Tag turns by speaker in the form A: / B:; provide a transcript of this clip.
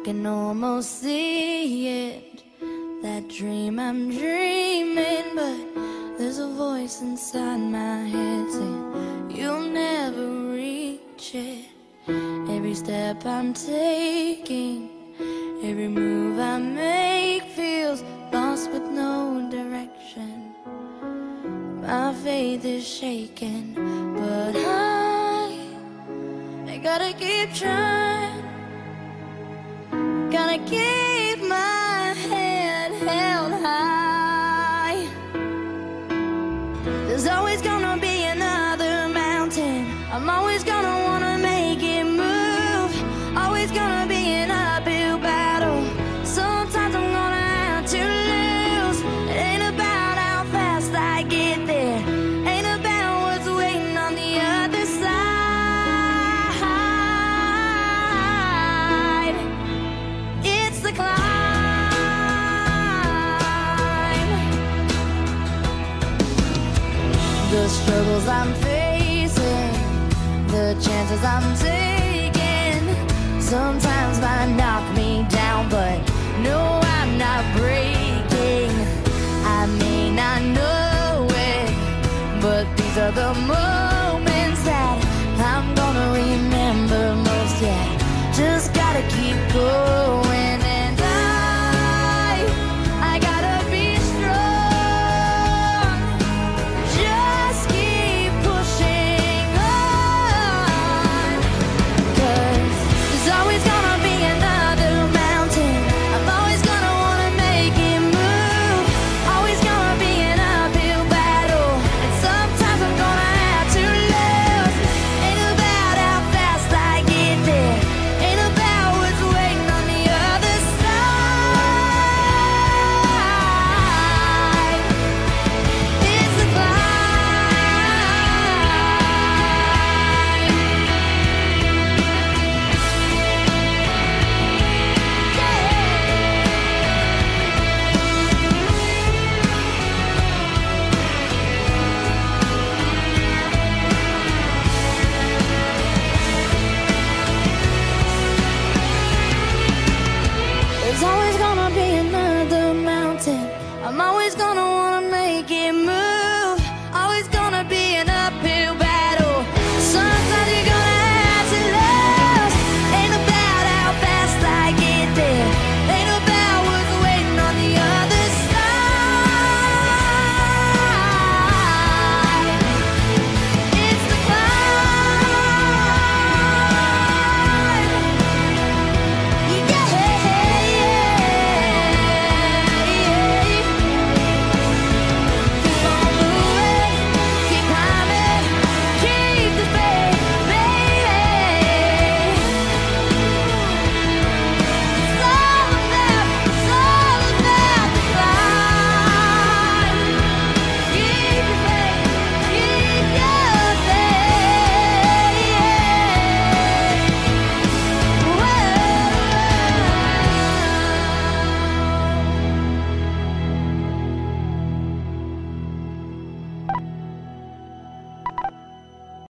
A: can almost see it, that dream I'm dreaming, but there's a voice inside my head saying you'll never reach it. Every step I'm taking, every move I make feels lost with no direction. My faith is shaking, but I gotta keep trying. Gotta keep my head held high. There's always gonna be another mountain. I'm always gonna wanna make it move. Always gonna be an uphill battle. Sometimes I'm gonna have to lose. It ain't about how fast I get there, ain't about what's waiting on the other side. It's the climb. The struggles I'm facing, the chances I'm taking, sometimes might knock me down, but no, I'm not breaking. I may not know it, but these are the moments that I'm gonna remember most. Yeah, just gotta keep going.